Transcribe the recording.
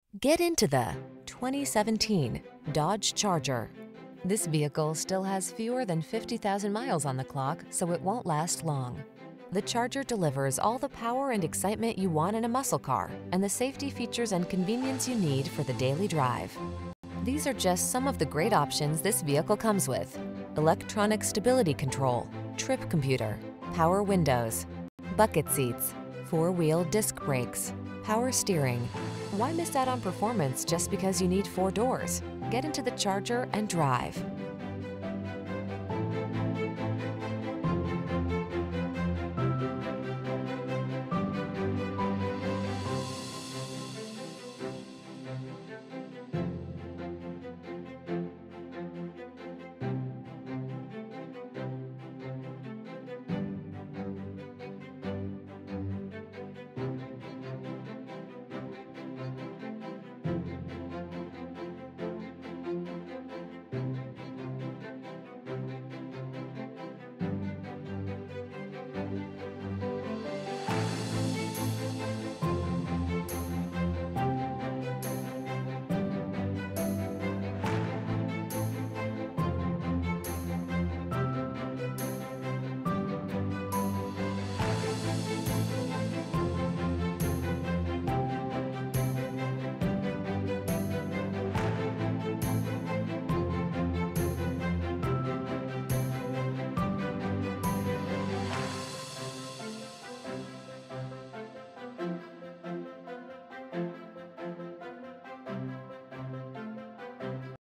Get into the 2017 Dodge Charger. This vehicle still has fewer than 50,000 miles on the clock, so it won't last long. The Charger delivers all the power and excitement you want in a muscle car and the safety features and convenience you need for the daily drive. These are just some of the great options this vehicle comes with: electronic stability control, trip computer, power windows, bucket seats, four-wheel disc brakes, power steering. Why miss out on performance just because you need four doors? Get into the Charger and drive.